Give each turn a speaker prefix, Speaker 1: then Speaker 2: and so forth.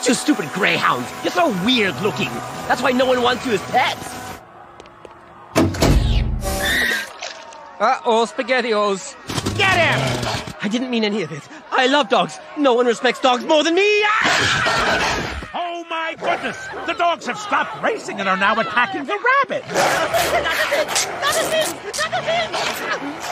Speaker 1: You stupid greyhounds. You're so weird looking. That's why no one wants you as pets.
Speaker 2: Uh-oh, spaghettios.
Speaker 1: Get him! I didn't mean any of it. I love dogs. No one respects dogs more than me.
Speaker 3: Oh my goodness! The dogs have stopped racing and are now attacking the rabbit.
Speaker 1: Not a thing! Not a thing! Not a thing!